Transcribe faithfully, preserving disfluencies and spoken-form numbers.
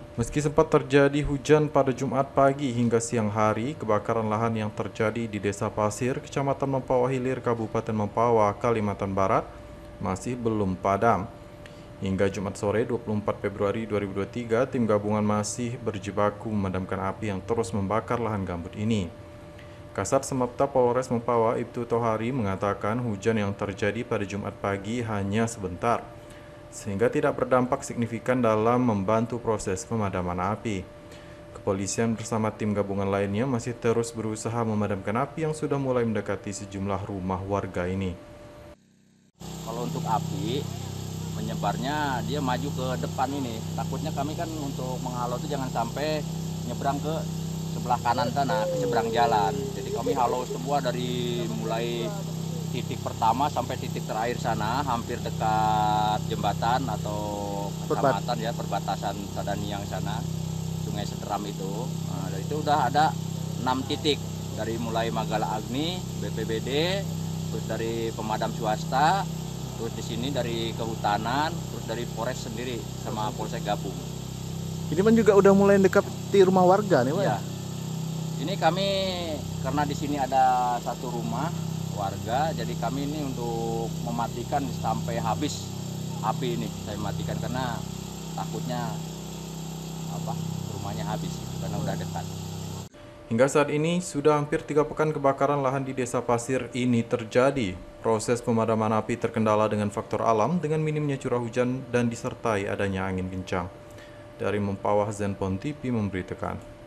Meski sempat terjadi hujan pada Jumat pagi hingga siang hari, kebakaran lahan yang terjadi di Desa Pasir, Kecamatan Mempawah Hilir, Kabupaten Mempawah, Kalimantan Barat, masih belum padam. Hingga Jumat sore dua puluh empat Februari dua ribu dua puluh tiga, tim gabungan masih berjibaku memadamkan api yang terus membakar lahan gambut ini. Kasat Semapta Polres Mempawah, Ibtu Tohari, mengatakan hujan yang terjadi pada Jumat pagi hanya sebentar, sehingga tidak berdampak signifikan dalam membantu proses pemadaman api. Kepolisian bersama tim gabungan lainnya masih terus berusaha memadamkan api yang sudah mulai mendekati sejumlah rumah warga ini. Kalau untuk api menyebarnya dia maju ke depan ini. Takutnya kami kan untuk menghalau itu jangan sampai nyebrang ke sebelah kanan sana, ke seberang jalan. Jadi kami halau semua dari mulai titik pertama sampai titik terakhir sana, hampir dekat jembatan atau kecamatan ya, perbatasan Sadaniang sana, Sungai Seteram itu. Nah, dari itu udah ada enam titik dari mulai Magala Agni, B P B D, terus dari pemadam swasta, terus di sini dari kehutanan, terus dari Polres sendiri sama Polsek gabung. Ini kan juga udah mulai dekat di rumah warga nih, Pak. Iya. Ini kami karena di sini ada satu rumah warga, jadi kami ini untuk mematikan sampai habis api ini. Saya matikan karena takutnya apa rumahnya habis karena udah dekat. Hingga saat ini, sudah hampir tiga pekan kebakaran lahan di Desa Pasir ini terjadi. Proses pemadaman api terkendala dengan faktor alam dengan minimnya curah hujan dan disertai adanya angin kencang. Dari Mempawah, Zenpon T V memberitakan.